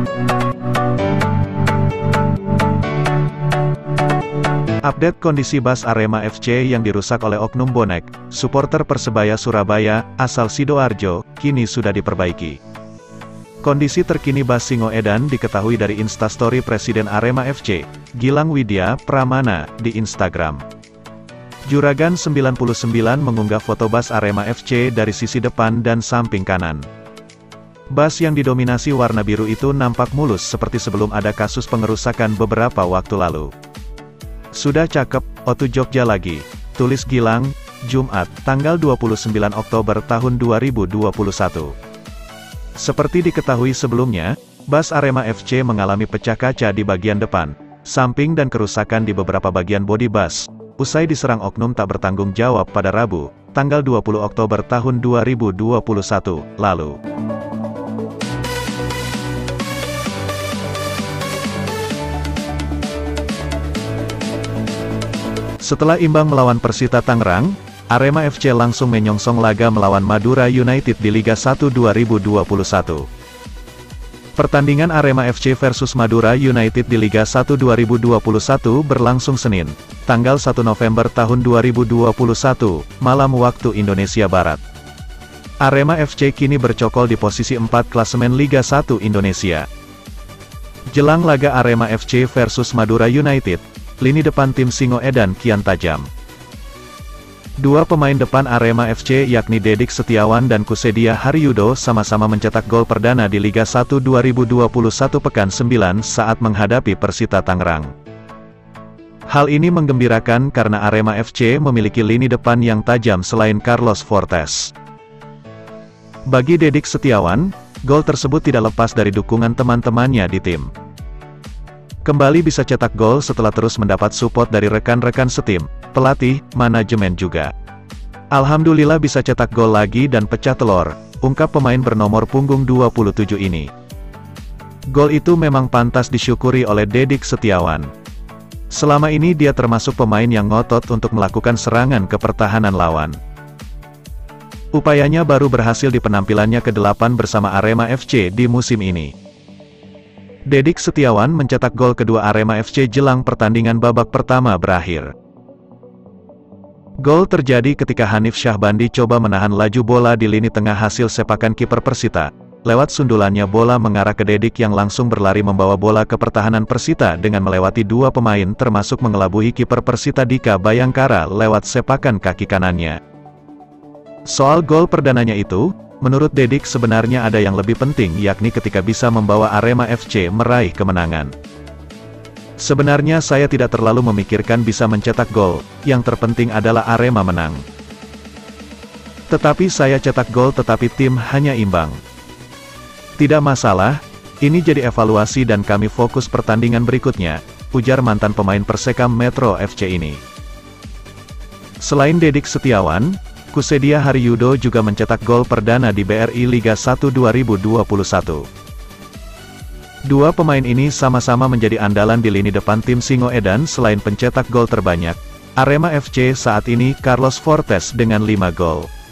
Update kondisi bus Arema FC yang dirusak oleh oknum bonek, supporter Persebaya Surabaya, asal Sidoarjo, kini sudah diperbaiki. Kondisi terkini bus Singoedan diketahui dari Instastory Presiden Arema FC, Gilang Widya Pramana, di Instagram. Juragan 99 mengunggah foto bus Arema FC dari sisi depan dan samping kanan. Bus yang didominasi warna biru itu nampak mulus seperti sebelum ada kasus pengerusakan beberapa waktu lalu. Sudah cakep, Otu Jogja lagi, tulis Gilang, Jumat, tanggal 29 Oktober tahun 2021. Seperti diketahui sebelumnya, bus Arema FC mengalami pecah kaca di bagian depan, samping dan kerusakan di beberapa bagian bodi bus, usai diserang oknum tak bertanggung jawab pada Rabu, tanggal 20 Oktober tahun 2021, lalu. Setelah imbang melawan Persita Tangerang, Arema FC langsung menyongsong laga melawan Madura United di Liga 1 2021. Pertandingan Arema FC versus Madura United di Liga 1 2021 berlangsung Senin, tanggal 1 November tahun 2021, malam waktu Indonesia Barat. Arema FC kini bercokol di posisi 4 klasemen Liga 1 Indonesia. Jelang laga Arema FC versus Madura United, lini depan tim Singoedan kian tajam. Dua pemain depan Arema FC yakni Dedik Setiawan dan Kusedia Haryudo sama-sama mencetak gol perdana di Liga 1 2021 pekan 9 saat menghadapi Persita Tangerang. Hal ini menggembirakan karena Arema FC memiliki lini depan yang tajam selain Carlos Fortes. Bagi Dedik Setiawan, gol tersebut tidak lepas dari dukungan teman-temannya di tim. Kembali bisa cetak gol setelah terus mendapat support dari rekan-rekan setim, pelatih, manajemen juga. Alhamdulillah bisa cetak gol lagi dan pecah telur, ungkap pemain bernomor punggung 27 ini. Gol itu memang pantas disyukuri oleh Dedik Setiawan. Selama ini dia termasuk pemain yang ngotot untuk melakukan serangan ke pertahanan lawan. Upayanya baru berhasil di penampilannya ke-8 bersama Arema FC di musim ini. Dedik Setiawan mencetak gol kedua Arema FC jelang pertandingan babak pertama berakhir. Gol terjadi ketika Hanif Syahbandi coba menahan laju bola di lini tengah hasil sepakan kiper Persita. Lewat sundulannya bola mengarah ke Dedik yang langsung berlari membawa bola ke pertahanan Persita dengan melewati dua pemain termasuk mengelabui kiper Persita Dika Bayangkara lewat sepakan kaki kanannya. Soal gol perdananya itu, menurut Dedik sebenarnya ada yang lebih penting yakni ketika bisa membawa Arema FC meraih kemenangan. Sebenarnya saya tidak terlalu memikirkan bisa mencetak gol, yang terpenting adalah Arema menang. Tetapi saya cetak gol tetapi tim hanya imbang. Tidak masalah, ini jadi evaluasi dan kami fokus pertandingan berikutnya, ujar mantan pemain Persekam Metro FC ini. Selain Dedik Setiawan, Kusedia Haryudo juga mencetak gol perdana di BRI Liga 1 2021. Dua pemain ini sama-sama menjadi andalan di lini depan tim Singoedan selain pencetak gol terbanyak. Arema FC saat ini Carlos Fortes dengan 5 gol.